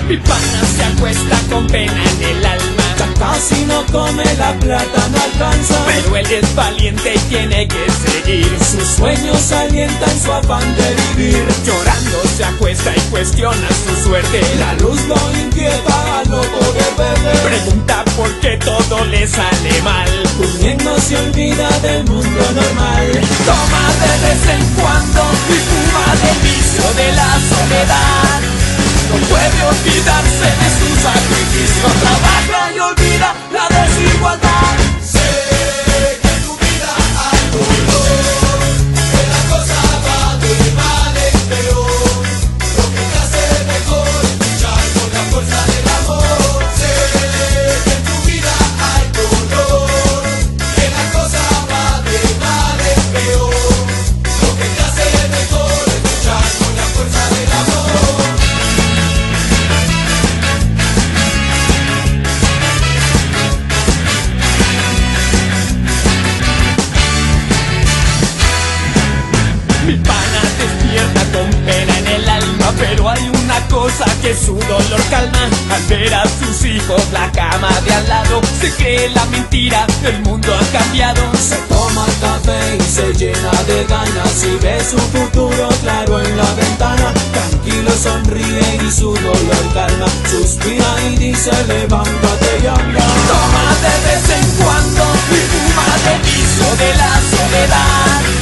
Mi pana se acuesta con pena en el alma, ya casi no come, la plata no alcanza, pero él es valiente y tiene que seguir. sus sueños alientan su afán de vivir. Llorando se acuesta y cuestiona su suerte, La luz lo inquieta al no poder ver. pregunta por qué todo le sale mal. Durmiendo se olvida del mundo normal. Toma de vez en cuando y fuma del vicio de la soledad. No puede olvidarse de su sacrificio, trabaja y olvida la desigualdad. Sé que en tu vida hay dolor, que la cosa va de mal en peor. Lo que te hace mejor es luchar con la fuerza del amor. Sé que en tu vida hay dolor, que la cosa va de mal en peor. Lo que te hace mejor es luchar con la fuerza del amor. Mi pana despierta con pena en el alma, pero hay una cosa que su dolor calma. Al ver a sus hijos la cama de al lado, se cree la mentira, el mundo ha cambiado. Se toma el café y se llena de ganas y ve su futuro claro en la ventana. Tranquilo sonríe y su dolor calma, suspira y dice levántate y anda. Toma de vez en cuando y fuma del vicio de la soledad.